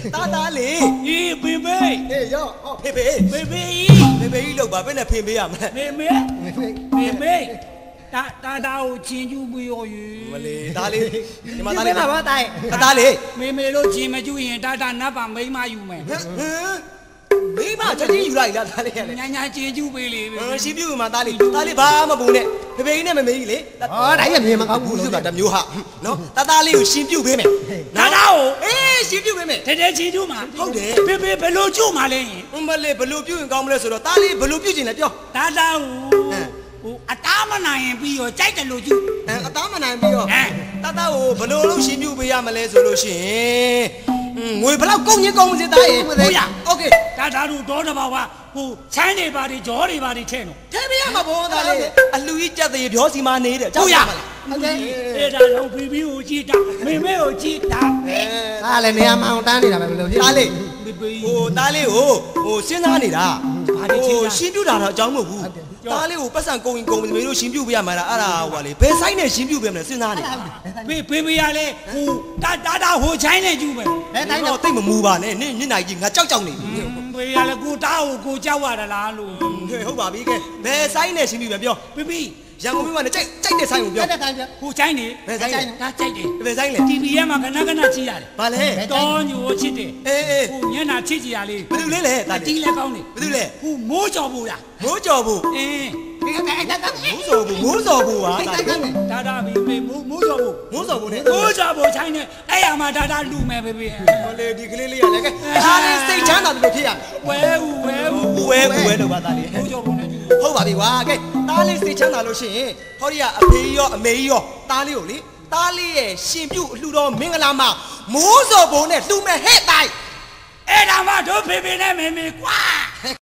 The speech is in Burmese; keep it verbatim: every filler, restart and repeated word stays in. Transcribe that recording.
ตาตาเลยอีเบเบ้เฮ้ยย่อเพ่เพ่เบเบ้เพ่เพ่ลูกบ้าเป็นเพ่เพ่อะมั้ยเบเบ้เบเบ้ตาตาตาကိုချင်းကျူးပြီးရောယူမလေးဒါလေးဒီမှာဒါလေးပါပါတိုင်တသားလေးမေမေတို့ချင်းမကျူးရင်တာတာနတ်ပါမိမယူမယ်ဟမ်မိမချက်ချင်းယူလိုက်လားဒါလေးကလေညာညာချင်းကျူးပေးလေရှင်းပြမှာဒါလေးဒါလေးဘာမပူနဲ့ဖေဖေကြီးနဲ့မမေကြီးလေဟောဒါကြီးမြင်မကောင်းဘူးစုကတမျိုးဟာနော်တသားလေးကိုရှင်းပြပေးမယ်တာတာကိုအေးရှင်းပြပေးမယ်တဲတဲချင်းကျူးမှာဟုတ်တယ်ဖေဖေဘယ်လိုကျူးမှာလဲရင်မလေးဘယ်လိုပြုရင်ကောင်းမလဲဆိုတော့ဒါလေးဘယ်လိုပြုချင်လဲပြောတာတာကိုဟိုအသားမနိုင်ရင်ပြီးရောကြိုက်တယ်လို့ကျူအဲအသားမနိုင်ပြီးရောတသားကိုဘယ်လိုလုပ်ရှင်းပြပေးရမလဲဆိုလို့ရှိရင်ငွေဘယ်လောက်ကုန်ရင်ကုန်စေသားရေဟုတ်ရโอเคဒါဒါတို့ဒေါ်တဘာကဟိုချမ်းတွေပါတွေဂျောတွေပါတွေထဲနော်ထဲပြရမှာဘောသားလေးအလူကြီးကြက်သေးပြောစီမနေတယ်ဟုတ်ရဟုတ်တယ်အဲ့ဒါတော့ဖီဖီကိုကြည့်တာမေမေကိုကြည့်တာပဲဒါလည်းနေရာမအောင်တန်းနေတာပဲဘယ်လိုဖြစ်သားလေးဟိုသားလေးကိုဟိုစဉ်းစားနေတာဘာတွေချင်းရှင်းပြတာတော့အကြောင်းမဟုတ်ဘူးသားလေးကိုပတ်စံကုန်ရင်ကုန်ပြီတို့ရှင်းပြပေးရမှာလားအဲ့ဒါဟိုကလေဘယ်ဆိုင်နဲ့ရှင်းပြပေးမလဲစဉ်းစားနေတာဖေဖေဖေရလဲဟိုတာတာတာဟိုချိုင်းနဲ့ကျူးမယ်ဘယ်တိုင်းတော့တိတ်မမူပါနဲ့နင့်ညနိုင်ကြီးငါကြောက်ကြောက်နေပြီဖေရလဲကိုတားကိုကိုကြောက်ရတာလားလို့ဟုတ်ပါပြီကဲဘယ်ဆိုင်နဲ့ရှင်းပြပဲပြောဖေဖေရန်ကုန်မြို့မှာလည်းကြိုက်ကြိုက်တဲ့ဆိုင်ကိုပြောတဲ့ဆိုင်ပြောဟိုချိုင်းနေဘယ်ဆိုင်လဲဒါကြိုက်တယ်ဘယ်ဆိုင်လဲတီဗီ ထဲမှာခဏခဏကြည့်ရတယ်ဘာလဲတောညိုချစ်တယ်အေးအေးဟိုညနာချစ်ကြရလေးဘယ်သူလဲလဲအတီးလဲကောင်းတယ်ဘယ်သူလဲဟိုမိုးကြော်ဖို့ရမိုးကြော်ဖို့အင်းဒီကဲအဲ့ဒါကမိုးစော်ဖို့မိုးစော်ဖို့ဟာဒါဒါမီမေမိုးမိုးကြော်ဖို့မိုးစော်ဖို့နဲ့မိုးကြော်ဖို့ချိုင်းနေအဲ့ရမှာဒါဒါလူမယ်ဖေဖေဟိုလေဒီကလေးလေးရလဲကဲဒါလေးစိတ်ချမ်းသာတယ်လို့ဖြစ်ရဝဲဦးဝဲဦးဝဲဝဲတော့ပါသားလေးမိုးကြော်ဖို့နဲ့ဟုတ်ပါပြီကွာကဲသားလေးစိတ်ချမ်းသာလို့ရှိရင်ဟောဒီကအဖေရောအမေရောသားလေးကိုလေသားလေးရဲ့ရှင်ပြုအလှတော်မင်္ဂလာမှာမိုးစော်ဖို့နဲ့လှူမဲ့ဟဲ့တိုင်းအဲ့ဒါမှတို့ဖေဖေနဲ့မေမေကွာ